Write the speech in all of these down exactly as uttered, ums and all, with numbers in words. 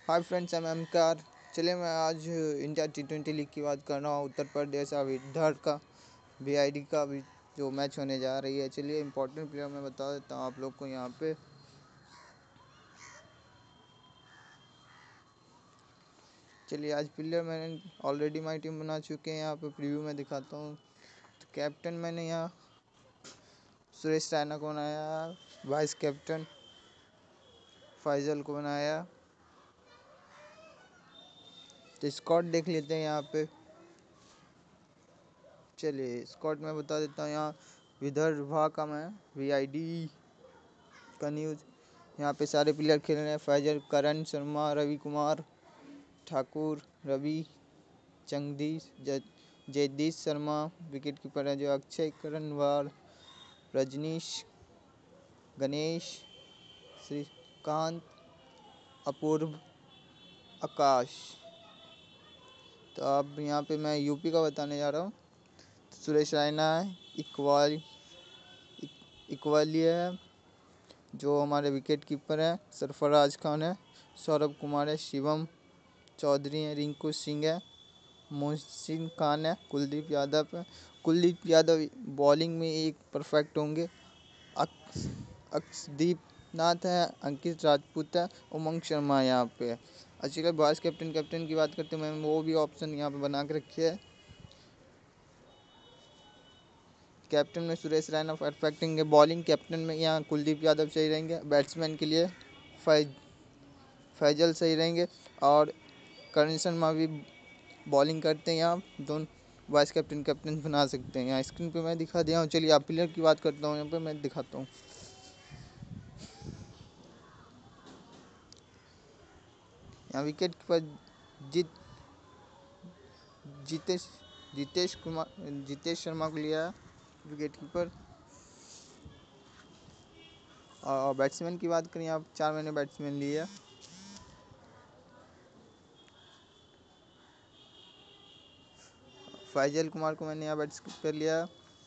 Hi friends, I am M K R. चलिए मैं आज इंडिया टी ट्वेंटी लीग की बात कर रहा हूँ। उत्तर प्रदेश और विदर्भ का वी आई डी का भी जो मैच होने जा रही है। चलिए इंपॉर्टेंट प्लेयर मैं बता देता हूँ आप लोग को यहाँ पे। चलिए आज प्लेयर मैंने ऑलरेडी माई टीम बना चुके हैं। यहाँ पे प्रीव्यू में दिखाता हूँ। तो कैप्टन मैंने यहाँ सुरेश रैना को बनाया, वाइस कैप्टन फैजल को बनाया। तो स्क्वाड देख लेते हैं यहाँ पे। चलिए स्क्वाड में बता देता हूँ। यहाँ विदर्भा का मैं वी आई डी का न्यूज़। यहाँ पे सारे प्लेयर खेल रहे हैं। फैजल, करण, शर्मा, रविकुमार, ठाकुर, रवि, जंगीद, जयदीश शर्मा। विकेट कीपर है जो अक्षय, कर्नवार, रजनीश, गणेश, श्रीकांत, अपूर्व, आकाश। तो अब यहाँ पे मैं यूपी का बताने जा रहा हूँ। सुरेश रैना है, इकबाल इकबाली है जो हमारे विकेट कीपर है। सरफराज खान है, सौरभ कुमार है, शिवम चौधरी है, रिंकू सिंह है, मोहसिन खान है, कुलदीप यादव है। कुलदीप यादव बॉलिंग में एक परफेक्ट होंगे। अक्षदीप नाथ है, अंकित राजपूत है, उमंग शर्मा यहाँ पे है। अच्छी वाइस कैप्टन कैप्टन की बात करते हैं, मैंने वो भी ऑप्शन यहाँ पे बना के रखी है। कैप्टन में सुरेश रैना परफेक्टिंग है। बॉलिंग कैप्टन में यहाँ कुलदीप यादव सही रहेंगे। बैट्समैन के लिए फैज फैजल सही रहेंगे और करण शर्मा भी बॉलिंग करते हैं। यहाँ दोनों वाइस कैप्टन कैप्टन बना सकते हैं। यहाँ स्क्रीन पे मैं दिखा दिया हूँ। चलिए आप प्लेयर की बात करता हूँ। यहाँ पे मैं दिखाता हूँ। यहाँ विकेट कीपर जीत जितेश जितेश कुमार जितेश शर्मा को लिया विकेट कीपर। और बैट्समैन की बात करें, आप चार मैंने बैट्समैन लिए। फैजल कुमार को मैंने यहाँ बैट्स कर लिया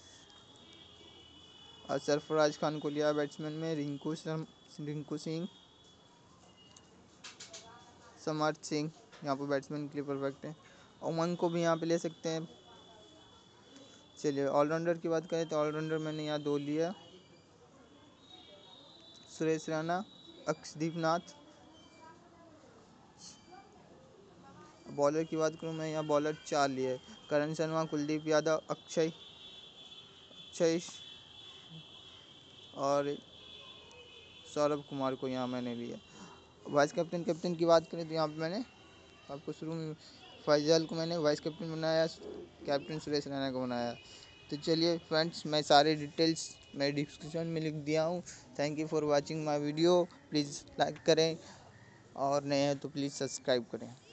और सरफराज खान को लिया बैट्समैन में। रिंकू रिंकू सिंह, समर्थ सिंह यहाँ पर बैट्समैन के लिए परफेक्ट है। उमंग को भी यहाँ पे ले सकते हैं। चलिए ऑलराउंडर की बात करें तो ऑलराउंडर मैंने यहाँ दो लिया, सुरेश रैना, अक्षदीप नाथ। बॉलर की बात करूँ मैं यहाँ बॉलर चार लिए, करण शर्मा, कुलदीप यादव, अक्षय अक्षय और सौरभ कुमार को यहाँ मैंने लिया। वाइस कैप्टन कैप्टन की बात करें तो यहाँ पे मैंने आपको शुरू में फैजल को मैंने वाइस कैप्टन बनाया, कैप्टन सुरेश रैना को बनाया। तो चलिए फ्रेंड्स, मैं सारे डिटेल्स मैं डिस्क्रिप्शन में लिख दिया हूँ। Thank you for watching my video. Please like करें और नए हैं तो प्लीज़ सब्सक्राइब करें।